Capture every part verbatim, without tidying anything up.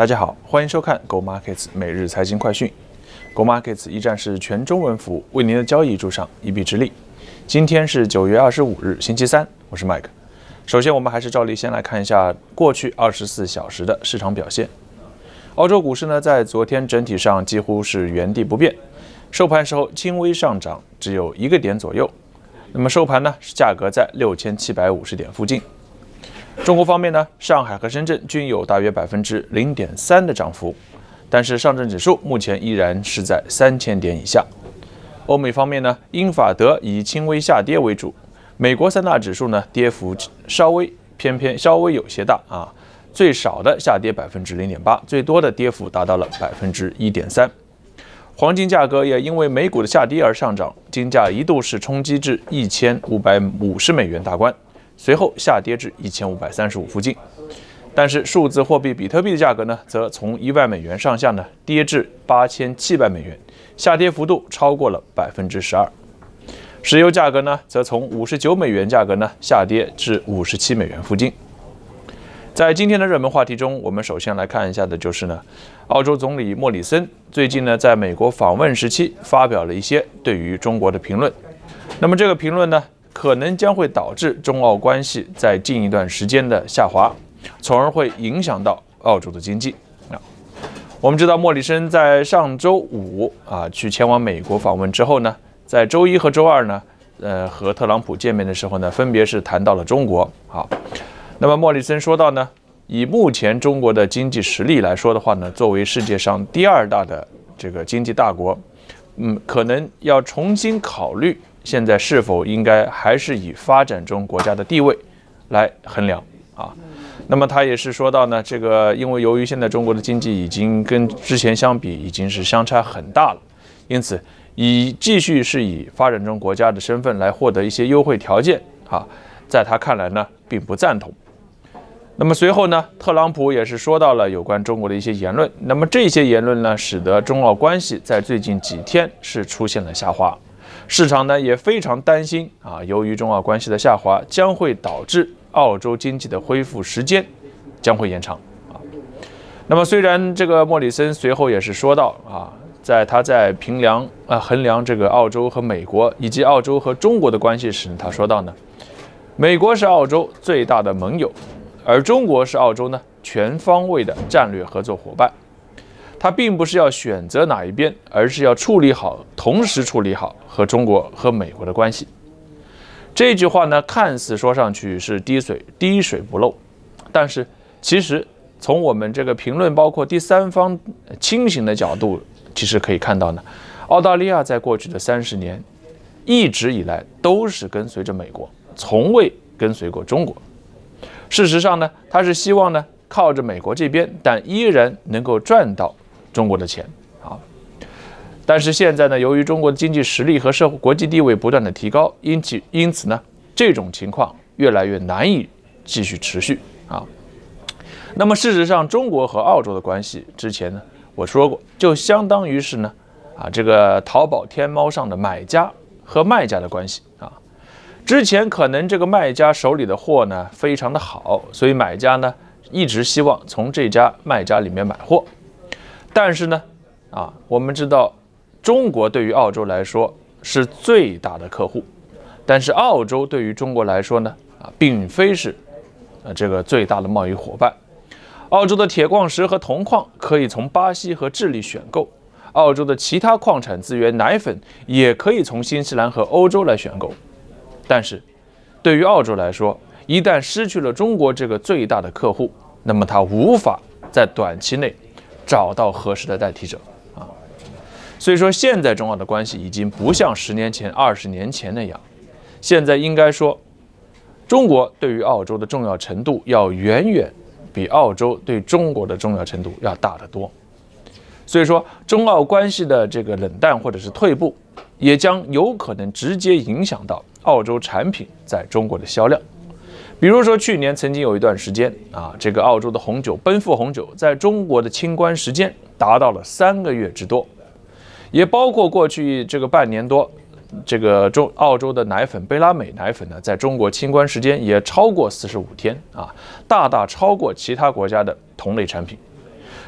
大家好，欢迎收看 gomarkets 每日财经快讯。gomarkets 一站式全中文服务，为您的交易助上一臂之力。今天是九月二十五日，星期三，我是 Mike。首先，我们还是照例先来看一下过去二十四小时的市场表现。澳洲股市呢，在昨天整体上几乎是原地不变，收盘时候轻微上涨，只有一个点左右。那么收盘呢，是价格在六千七百五十点附近。中国方面呢，上海和深圳均有大约百分之零点三的涨幅，但是上证指数目前依然是在三千点以下。欧美方面呢，英法德以轻微下跌为主，美国三大指数呢跌幅稍微偏偏稍微有些大啊，最少的下跌百分之零点八，最多的跌幅达到了百分之一点三。黄金价格也因为美股的下跌而上涨，金价一度是冲击至一千五百五十美元大关。随后下跌至一千五百三十五附近，但是数字货币比特币的价格呢，则从一万美元上下呢跌至八千七百美元，下跌幅度超过了百分之十二。石油价格呢，则从五十九美元价格呢下跌至五十七美元附近。在今天的热门话题中，我们首先来看一下的就是呢，澳洲总理莫里森最近呢在美国访问时期发表了一些对于中国的评论。那么这个评论呢，可能将会导致中澳关系在近一段时间的下滑，从而会影响到澳洲的经济。啊，我们知道莫里森在上周五啊去前往美国访问之后呢，在周一和周二呢，呃和特朗普见面的时候呢，分别是谈到了中国。好，那么莫里森说到呢，以目前中国的经济实力来说的话呢，作为世界上第二大的这个经济大国，嗯，可能要重新考虑。现在是否应该还是以发展中国家的地位来衡量啊？那么他也是说到呢，这个因为由于现在中国的经济已经跟之前相比已经是相差很大了，因此以继续是以发展中国家的身份来获得一些优惠条件啊，在他看来呢，并不赞同。那么随后呢，特朗普也是说到了有关中国的一些言论，那么这些言论呢，使得中澳关系在最近几天是出现了下滑。市场呢也非常担心啊，由于中澳关系的下滑，将会导致澳洲经济的恢复时间将会延长啊。那么虽然这个莫里森随后也是说到啊，在他在评量啊衡量这个澳洲和美国以及澳洲和中国的关系时，他说到呢，美国是澳洲最大的盟友，而中国是澳洲呢全方位的战略合作伙伴。他并不是要选择哪一边，而是要处理好，同时处理好和中国和美国的关系。这句话呢，看似说上去是滴水滴水不漏，但是其实从我们这个评论，包括第三方清醒的角度，其实可以看到呢，澳大利亚在过去的三十年，一直以来都是跟随着美国，从未跟随过中国。事实上呢，他是希望呢靠着美国这边，但依然能够赚到中国的钱啊，但是现在呢，由于中国的经济实力和社会国际地位不断的提高，因此因此呢，这种情况越来越难以继续持续啊。那么事实上，中国和澳洲的关系，之前呢我说过，就相当于是呢啊这个淘宝、天猫上的买家和卖家的关系啊。之前可能这个卖家手里的货呢非常的好，所以买家呢一直希望从这家卖家里面买货。但是呢，啊，我们知道，中国对于澳洲来说是最大的客户，但是澳洲对于中国来说呢，啊，并非是，呃，这个最大的贸易伙伴。澳洲的铁矿石和铜矿可以从巴西和智利选购，澳洲的其他矿产资源、奶粉也可以从新西兰和欧洲来选购。但是，对于澳洲来说，一旦失去了中国这个最大的客户，那么它无法在短期内找到合适的代替者啊，所以说现在中澳的关系已经不像十年前、二十年前那样，现在应该说，中国对于澳洲的重要程度要远远比澳洲对中国的重要程度要大得多。所以说，中澳关系的这个冷淡或者是退步，也将有可能直接影响到澳洲产品在中国的销量。比如说，去年曾经有一段时间啊，这个澳洲的红酒奔富红酒在中国的清关时间达到了三个月之多，也包括过去这个半年多，这个中澳洲的奶粉贝拉美奶粉呢，在中国清关时间也超过四十五天啊，大大超过其他国家的同类产品。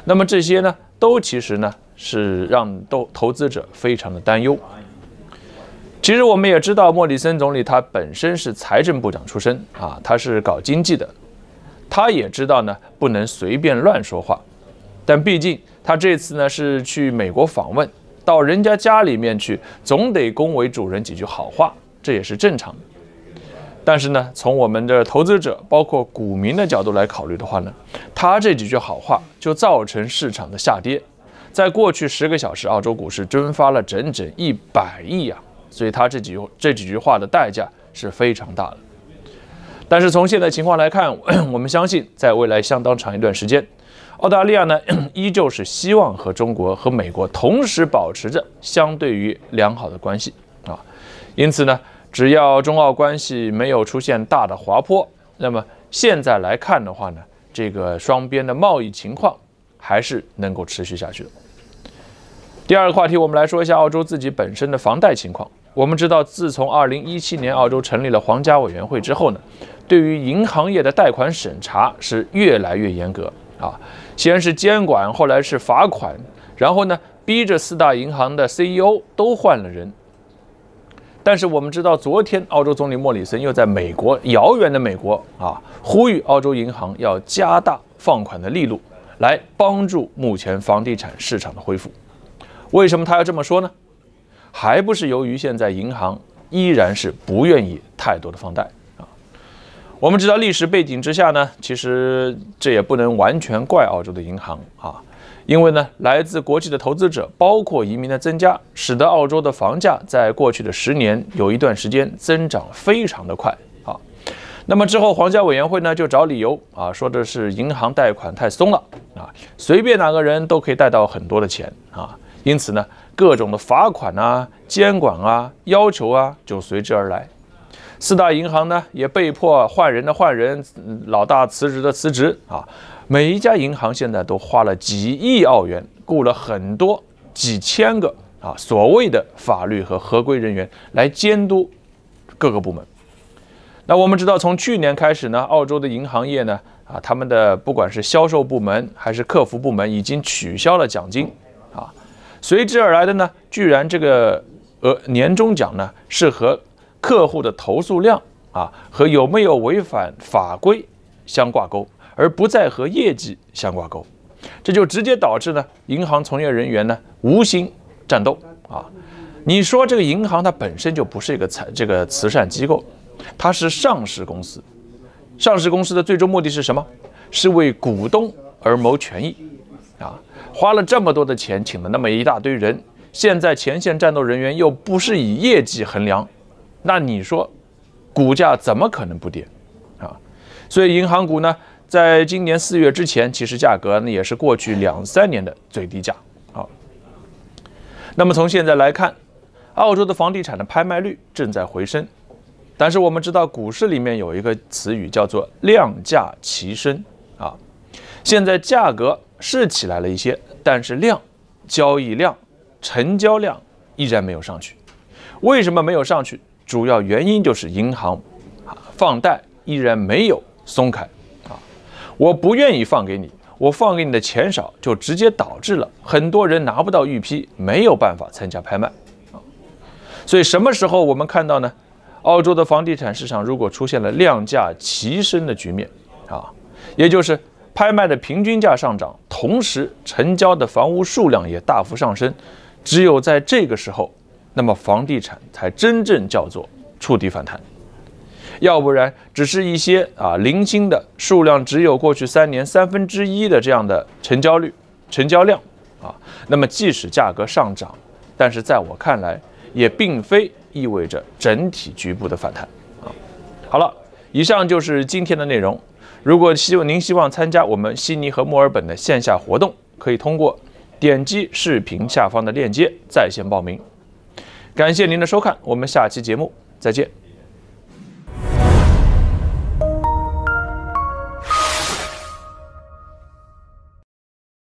那么这些呢，都其实呢是让都投资者非常的担忧。其实我们也知道，莫里森总理他本身是财政部长出身啊，他是搞经济的，他也知道呢不能随便乱说话。但毕竟他这次呢是去美国访问，到人家家里面去，总得恭维主人几句好话，这也是正常的。但是呢，从我们的投资者包括股民的角度来考虑的话呢，他这几句好话就造成市场的下跌。在过去十个小时，澳洲股市蒸发了整整一百亿啊！所以他这几这几句话的代价是非常大的。但是从现在情况来看，我们相信在未来相当长一段时间，澳大利亚呢依旧是希望和中国和美国同时保持着相对于良好的关系啊。因此呢，只要中澳关系没有出现大的滑坡，那么现在来看的话呢，这个双边的贸易情况还是能够持续下去的。第二个话题，我们来说一下澳洲自己本身的房贷情况。我们知道，自从二零一七年澳洲成立了皇家委员会之后呢，对于银行业的贷款审查是越来越严格啊。先是监管，后来是罚款，然后呢，逼着四大银行的 C E O 都换了人。但是我们知道，昨天澳洲总理莫里森又在美国遥远的美国啊，呼吁澳洲银行要加大放款的力度，来帮助目前房地产市场的恢复。为什么他要这么说呢？还不是由于现在银行依然是不愿意太多的放贷啊。我们知道历史背景之下呢，其实这也不能完全怪澳洲的银行啊，因为呢，来自国际的投资者，包括移民的增加，使得澳洲的房价在过去的十年有一段时间增长非常的快啊。那么之后，皇家委员会呢就找理由啊，说的是银行贷款太松了啊，随便哪个人都可以贷到很多的钱啊。因此呢，各种的罚款啊、监管啊、要求啊就随之而来。四大银行呢也被迫换人的换人，老大辞职的辞职啊。每一家银行现在都花了几亿澳元，雇了很多几千个啊所谓的法律和合规人员来监督各个部门。那我们知道，从去年开始呢，澳洲的银行业呢啊，他们的不管是销售部门还是客服部门，已经取消了奖金啊。随之而来的呢，居然这个呃年终奖呢是和客户的投诉量啊和有没有违反法规相挂钩，而不再和业绩相挂钩。这就直接导致呢银行从业人员呢无心战斗啊。你说这个银行它本身就不是一个财这个慈善机构，它是上市公司。上市公司的最终目的是什么？是为股东而谋权益啊。花了这么多的钱，请了那么一大堆人，现在前线战斗人员又不是以业绩衡量，那你说股价怎么可能不跌啊？所以银行股呢，在今年四月之前，其实价格呢也是过去两三年的最低价啊。那么从现在来看，澳洲的房地产的拍卖率正在回升，但是我们知道股市里面有一个词语叫做量价齐升啊。现在价格是起来了一些，但是量、交易量、成交量依然没有上去。为什么没有上去？主要原因就是银行啊放贷依然没有松开啊。我不愿意放给你，我放给你的钱少，就直接导致了很多人拿不到预批，没有办法参加拍卖啊。所以什么时候我们看到呢？澳洲的房地产市场如果出现了量价齐升的局面啊，也就是拍卖的平均价上涨，同时成交的房屋数量也大幅上升，只有在这个时候，那么房地产才真正叫做触底反弹。要不然只是一些啊零星的数量只有过去三年三分之一的这样的成交率、成交量啊，那么即使价格上涨，但是在我看来，也并非意味着整体局部的反弹啊。好了，以上就是今天的内容。如果希望您希望参加我们悉尼和墨尔本的线下活动，可以通过点击视频下方的链接在线报名。感谢您的收看，我们下期节目再见。